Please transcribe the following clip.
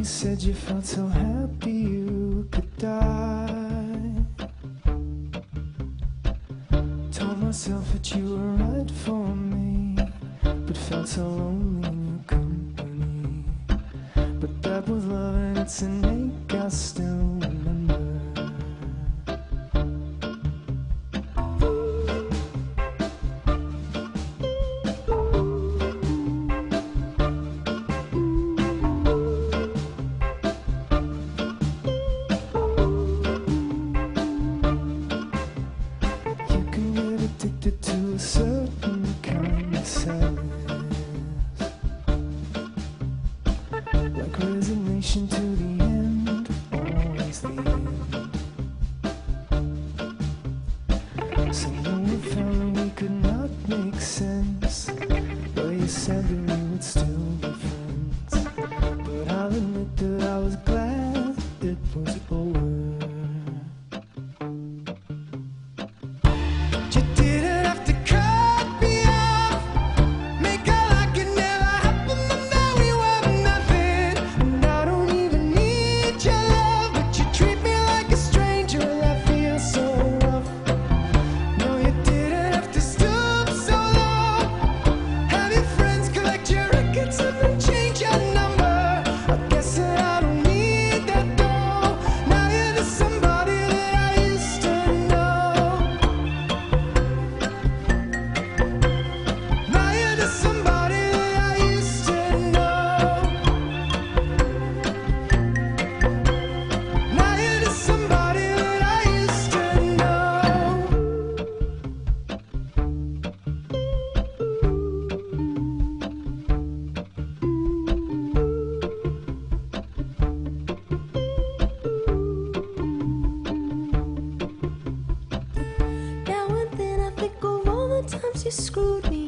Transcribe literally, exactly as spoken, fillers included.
You said you felt so happy you could die. Told myself that you were right for me, but felt so lonely in your company. But that was love and it's an ache I still remember. Addicted to a certain kind of sadness, like resignation to the end, always the end. So when we found we could not make sense, well, you said that we would still be friends, but I'll admit that I was glad it was over. Times you screwed me